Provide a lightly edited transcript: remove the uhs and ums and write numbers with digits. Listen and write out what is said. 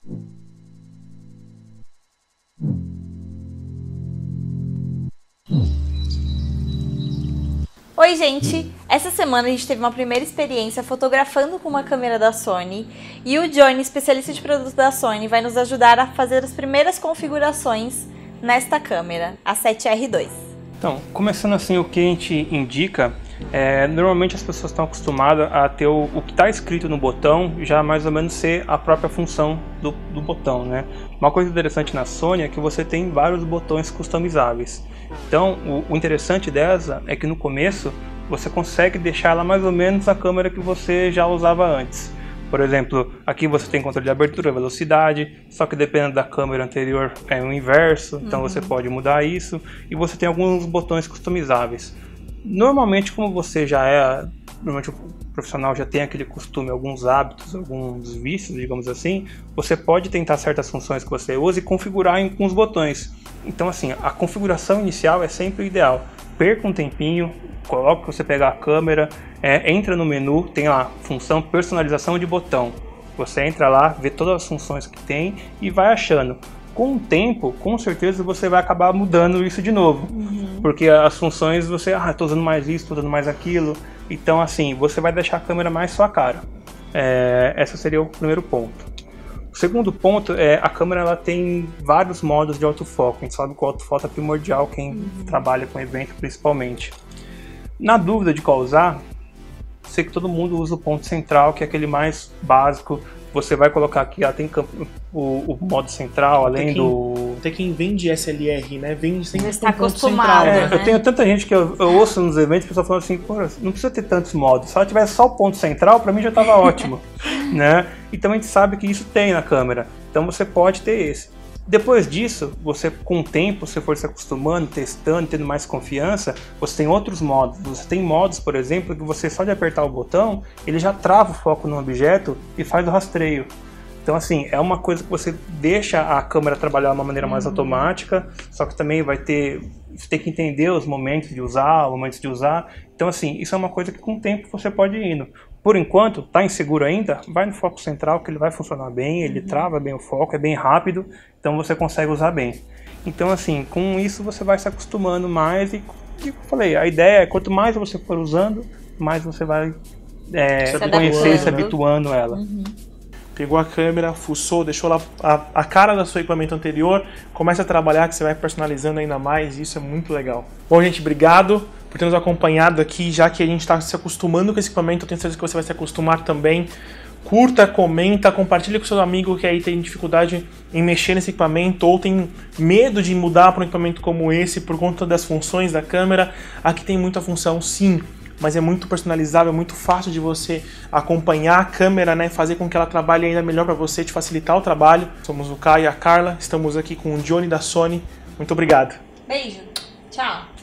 Oi gente, essa semana a gente teve uma primeira experiência fotografando com uma câmera da Sony e o Johnny, especialista de produtos da Sony, vai nos ajudar a fazer as primeiras configurações nesta câmera, a 7R2. Então, começando assim, o que a gente indica, normalmente as pessoas estão acostumadas a ter o que está escrito no botão já mais ou menos ser a própria função do botão, né? Uma coisa interessante na Sony é que você tem vários botões customizáveis. Então, o interessante dessa é que no começo você consegue deixar ela mais ou menos a câmera que você já usava antes. Por exemplo, aqui você tem controle de abertura, velocidade, só que dependendo da câmera anterior é o inverso, então você pode mudar isso. E você tem alguns botões customizáveis. Normalmente, como você normalmente o profissional já tem aquele costume, alguns hábitos, alguns vícios, digamos assim, você pode tentar certas funções que você usa e configurar em alguns botões. Então assim, a configuração inicial é sempre o ideal. Perca um tempinho, coloque que você pegar a câmera, entra no menu, tem lá função personalização de botão. Você entra lá, vê todas as funções que tem e vai achando. Com o tempo, com certeza você vai acabar mudando isso de novo. Porque as funções você, estou usando mais isso, estou usando mais aquilo. Então assim, você vai deixar a câmera mais sua cara. Esse seria o primeiro ponto. O segundo ponto é a câmera ela tem vários modos de autofoco. A gente sabe que o autofoco é primordial, quem trabalha com evento principalmente. Na dúvida de qual usar, sei que todo mundo usa o ponto central, que é aquele mais básico. Você vai colocar aqui, ela tem o modo central, além do... Até quem vende SLR, né? Vende sempre está com ponto acostumado, central, né? Eu tenho tanta gente que eu ouço nos eventos, o pessoal falando assim, pô, não precisa ter tantos modos. Se ela tivesse só o ponto central, pra mim já estava ótimo, né? Então a gente sabe que isso tem na câmera. Então você pode ter esse. Depois disso, você com o tempo, se for se acostumando, testando, tendo mais confiança, você tem outros modos. Você tem modos, por exemplo, que você só de apertar o botão, ele já trava o foco no objeto e faz o rastreio. Então assim, é uma coisa que você deixa a câmera trabalhar de uma maneira mais automática, só que também você tem que entender os momentos de usar, Então assim, isso é uma coisa que com o tempo você pode ir indo. Por enquanto, tá inseguro ainda? Vai no foco central que ele vai funcionar bem, ele trava bem o foco, é bem rápido, então você consegue usar bem. Então assim, com isso você vai se acostumando mais e, como eu falei, a ideia é quanto mais você for usando, mais você vai conhecer e se habituando a ela. Pegou a câmera, fuçou, deixou lá a cara do seu equipamento anterior, começa a trabalhar que você vai personalizando ainda mais, e isso é muito legal. Bom, gente, obrigado por ter nos acompanhado aqui, já que a gente está se acostumando com esse equipamento, eu tenho certeza que você vai se acostumar também. Curta, comenta, compartilha com seu amigo que aí tem dificuldade em mexer nesse equipamento ou tem medo de mudar para um equipamento como esse por conta das funções da câmera. Aqui tem muita função, sim, mas é muito personalizável, é muito fácil de você acompanhar a câmera, né, fazer com que ela trabalhe ainda melhor para você, te facilitar o trabalho. Somos o Caio e a Carla, estamos aqui com o Johnny da Sony. Muito obrigado. Beijo, tchau.